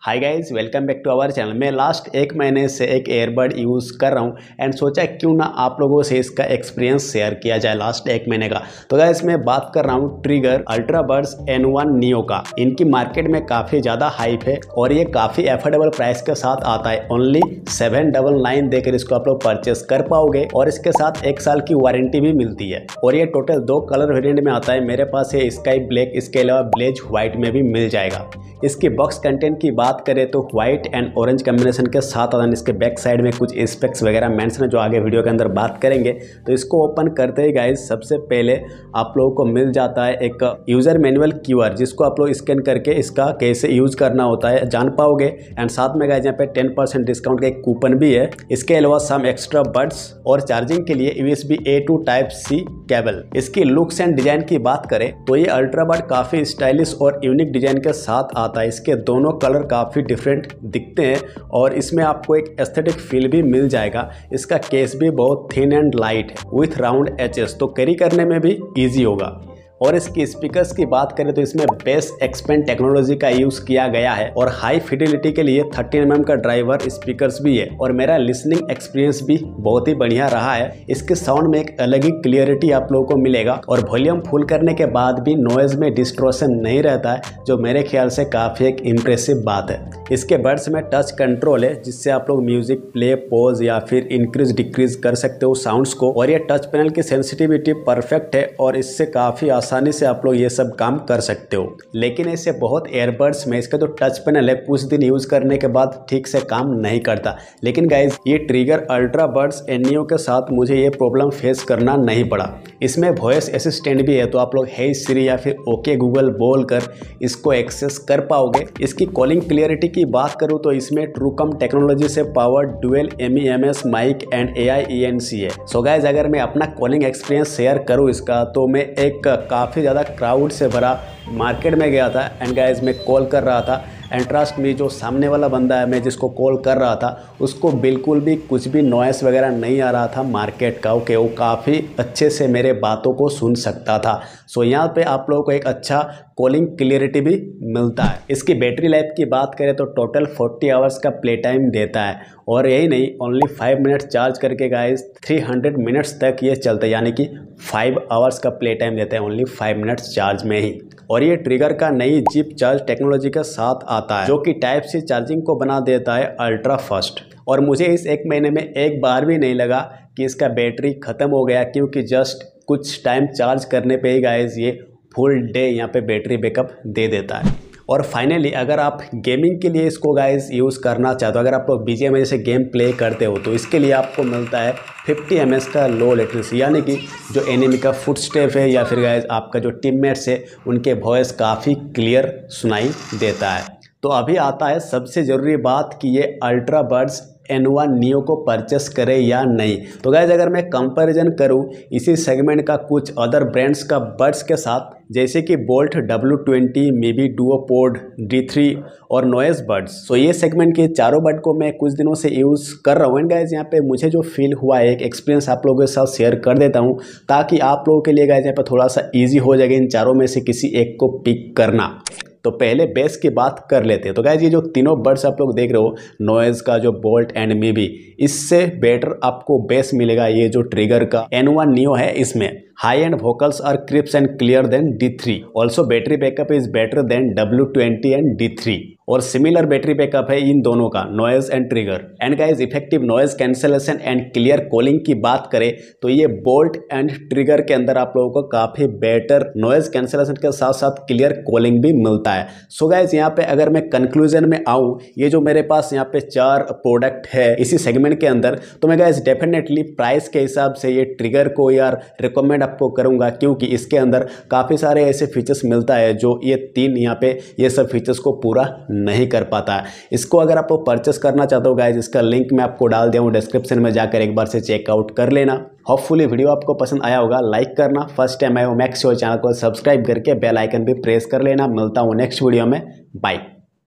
Hi guys, welcome back to our channel. मैं last एक महीने से एक एयरबड यूज़ कर रहा हूँ एंड सोचा क्यों ना आप लोगों से इसका एक्सपीरियंस शेयर किया जाए लास्ट एक महीने का। तो गाइस मैं बात कर रहा हूँ trigger ultra Buds N1 neo का। इनकी मार्केट में काफ़ी ज़्यादा हाइप है और ये काफ़ी अफोर्डेबल प्राइस के साथ आता है। ओनली 799 देकर इसको आप लोग परचेस कर पाओगे और इसके साथ 1 साल की वारंटी भी मिलती है। और ये टोटल 2 कलर वेरिएंट में आता है। मेरे पास है स्काई ब्लैक, इसके अलावा ब्लेज व्हाइट में भी मिल जाएगा। इसकी बॉक्स कंटेंट की बात करें तो व्हाइट एंड ऑरेंज कॉम्बिनेशन के साथ आता है। इसके बैक साइड में कुछ स्पेक्स वगैरह मेंशन है जो आगे वीडियो के अंदर बात करेंगे। तो इसको ओपन करते ही गाइस सबसे पहले आप लोगों को मिल जाता है एक यूज़र मैनुअल QR, जिसको आप लोग स्कैन करके इसका कैसे यूज़ करना होता है जान पाओगे। एंड साथ में गाइस यहाँ पे 10% डिस्काउंट का एक कूपन भी है। इसके अलावा सम एक्स्ट्रा बड्स और चार्जिंग के लिए USB A to Type-C cable. इसकी लुक्स एंड डिजाइन की बात करें तो ये अल्ट्रा बड काफ़ी स्टाइलिश और यूनिक डिजाइन के साथ आता है। इसके दोनों कलर काफ़ी डिफरेंट दिखते हैं और इसमें आपको एक एस्थेटिक फील भी मिल जाएगा। इसका केस भी बहुत थिन एंड लाइट है विथ राउंड एचेस, तो कैरी करने में भी ईजी होगा। और इसकी स्पीकर्स की बात करें तो इसमें बेस एक्सपेंड टेक्नोलॉजी का यूज़ किया गया है और हाई फिडिलिटी के लिए 13 mm का ड्राइवर स्पीकर्स भी है। और मेरा लिसनिंग एक्सपीरियंस भी बहुत ही बढ़िया रहा है। इसके साउंड में एक अलग ही क्लियरिटी आप लोगों को मिलेगा और वॉल्यूम फुल करने के बाद भी नॉइज में डिस्टॉर्शन नहीं रहता है, जो मेरे ख्याल से काफ़ी एक इम्प्रेसिव बात है। इसके बड्स में टच कंट्रोल है, जिससे आप लोग म्यूजिक प्ले, पॉज या फिर इंक्रीज डिक्रीज कर सकते हो साउंड्स को। और ये टच पैनल की सेंसिटिविटी परफेक्ट है और इससे काफ़ी आसानी से आप लोग ये सब काम कर सकते हो। लेकिन ऐसे बहुत एयरबड्स में इसका जो टच पैनल है कुछ दिन यूज़ करने के बाद ठीक से काम नहीं करता। लेकिन गाइज ये ट्रिगर अल्ट्रा बड्स N1 के साथ मुझे ये प्रॉब्लम फेस करना नहीं पड़ा। इसमें वॉइस असिस्टेंट भी है, तो आप लोग हे सिरी या फिर ओके गूगल बोल कर इसको एक्सेस कर पाओगे। इसकी कॉलिंग क्लियरिटी की बात करूँ तो इसमें ट्रूकम टेक्नोलॉजी से power dual MEMS mic and AI ENC है। सो गाइज अगर मैं अपना कॉलिंग एक्सपीरियंस शेयर करूँ इसका, तो मैं एक काफ़ी ज़्यादा क्राउड से भरा मार्केट में गया था एंड गाइज मैं कॉल कर रहा था एंड ट्रस्ट मी, जो सामने वाला बंदा है मैं जिसको कॉल कर रहा था उसको बिल्कुल भी कुछ भी नॉइस वगैरह नहीं आ रहा था मार्केट का। ओके, वो काफ़ी अच्छे से मेरे बातों को सुन सकता था। सो यहाँ पे आप लोगों को एक अच्छा कॉलिंग क्लियरिटी भी मिलता है। इसकी बैटरी लाइफ की बात करें तो टोटल 40 आवर्स का प्ले टाइम देता है और यही नहीं, ओनली 5 मिनट्स चार्ज करके गाइस 300 मिनट्स तक ये चलता है, यानी कि 5 आवर्स का प्ले टाइम देता है ओनली 5 मिनट्स चार्ज में ही। और ये ट्रिगर का नई जिप चार्ज टेक्नोलॉजी के साथ आता है, जो कि Type-C चार्जिंग को बना देता है अल्ट्रा फास्ट। और मुझे इस एक महीने में एक बार भी नहीं लगा कि इसका बैटरी ख़त्म हो गया, क्योंकि जस्ट कुछ टाइम चार्ज करने पे ही गाइस ये फुल डे यहाँ पे बैटरी बैकअप दे देता है। और फाइनली अगर आप गेमिंग के लिए इसको गाइस यूज़ करना चाहते हो, अगर आप लोग BGMI जैसे गेम प्ले करते हो, तो इसके लिए आपको मिलता है 50 ms का लो लेटेंसी, यानी कि जो एनिमी का फुटस्टेप है या फिर गाइस आपका जो टीममेट्स है उनके वॉइस काफ़ी क्लियर सुनाई देता है। तो अभी आता है सबसे ज़रूरी बात कि ये अल्ट्रा बड्स N1 नियो को परचेस करें या नहीं। तो गाइज अगर मैं कंपैरिजन करूं इसी सेगमेंट का कुछ अदर ब्रांड्स का बड्स के साथ, जैसे कि बोल्ट W20, मेबी डुओपोड D3 और नॉइस बड्स, सो ये सेगमेंट के चारों बड को मैं कुछ दिनों से यूज़ कर रहा हूँ। एंड गाइज यहाँ पे मुझे जो फील हुआ है, एक एक्सपीरियंस आप लोगों के साथ शेयर कर देता हूँ, ताकि आप लोगों के लिए गाइज यहाँ पे थोड़ा सा ईजी हो जाएगा इन चारों में से किसी एक को पिक करना। तो पहले बेस की बात कर लेते हैं। तो गाइज ये जो तीनों बड्स आप लोग देख रहे हो, नॉइज का जो बोल्ट एंड मेबी, इससे बेटर आपको बेस मिलेगा ये जो ट्रिगर का N1 नियो है। इसमें high end vocals are crisp and clear than D3। Also battery backup is better than W20 and D3 और सिमिलर बैटरी बैकअप है इन दोनों का, Noise and Trigger. And guys effective noise cancellation and clear calling की बात करें तो ये बोल्ट एंड ट्रिगर के अंदर आप लोगों को काफ़ी बेटर नॉइज कैंसलेशन के साथ साथ क्लियर कॉलिंग भी मिलता है। सो गाइज यहाँ पे अगर मैं कंक्लूजन में आऊँ, ये जो मेरे पास यहाँ पे 4 प्रोडक्ट है इसी सेगमेंट के अंदर, तो मैं गाइज डेफिनेटली प्राइस के हिसाब से ये ट्रिगर को यार रिकमेंड आपको करूँगा, क्योंकि इसके अंदर काफ़ी सारे ऐसे फीचर्स मिलता है जो ये 3 यहाँ पे ये सब फीचर्स को पूरा नहीं कर पाता है। इसको अगर आप लोग परचेस करना चाहते हो गाइज, इसका लिंक मैं आपको डाल दिया हूँ डिस्क्रिप्शन में, जाकर एक बार से चेकआउट कर लेना। होपफुली वीडियो आपको पसंद आया होगा। लाइक करना, फर्स्ट टाइम आए हो मेक श्योर चैनल को सब्सक्राइब करके बेल आइकन भी प्रेस कर लेना। मिलता हूँ नेक्स्ट वीडियो में, बाय।